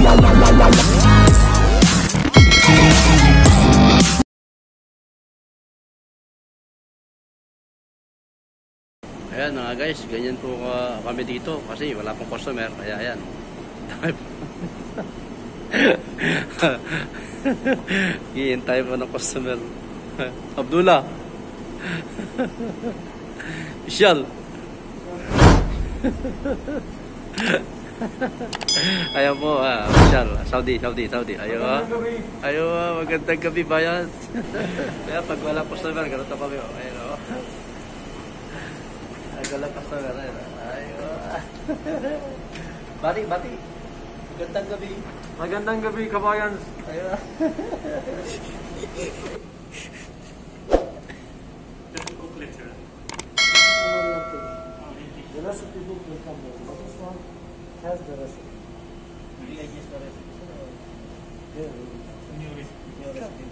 Ayan mga guys, ganyan po kami dito kasi wala pong customer. Kaya ayan. Hihintay po ng customer. Abdullah. Ishal. Ayan po, Ishal. Saudi. Ayaw magandang gabi bayan. Kaya pag wala customer, ganito kami. Ayan o. Wala customer. Ayaw. Bati. Magandang gabi. Magandang gabi, kabayan. Ayaw. The recipe book will come there. But this one has the recipe. Maybe I guess the recipe. Yeah. New recipe.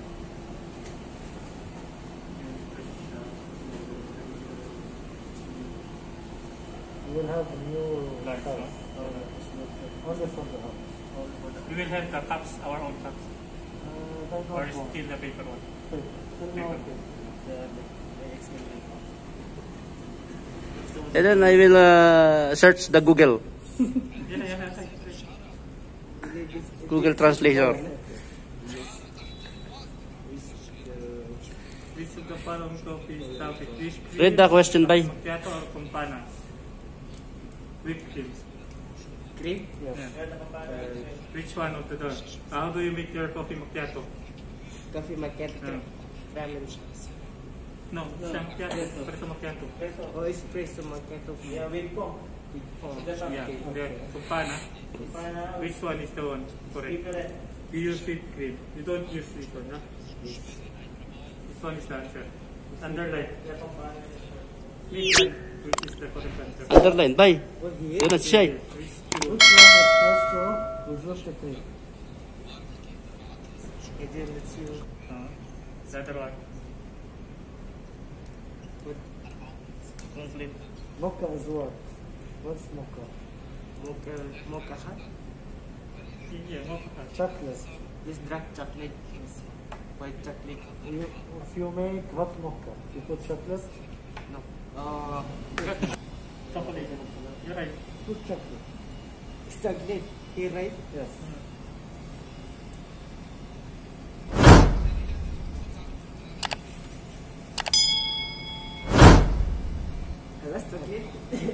You will have a new cups. Only from the house. We will have the cups, our own cups, or still the paper one. And then I will search the Google. Google Translator. Which of the following coffee is topic? Read the question by. Macchiato or Campana? Whipped cream. Cream? Yes. Which one of the two? How do you make your coffee macchiato? Coffee macchiato. Ramen. No, siya macchiato. Espresso macchiato. O espresso macchiato. Yeah, with foam. Yeah, Campana. Which one is the one? Correct. You use whipped cream. You don't use this one, huh? This one is the answer. Underline. Which is the correct answer? Underline by. Do not say. Which one espresso with whipped cream? Again, let's see. The other one. Translate. Mocha is what? What's mocha? Mocha hot? Yeah, mocha. Chocolate. This dark chocolate. White chocolate. If you make hot mocha, you put chocolate? No. Chocolate. You're right. Put chocolate. It's chocolate. Here, right? Yes. That's chocolate.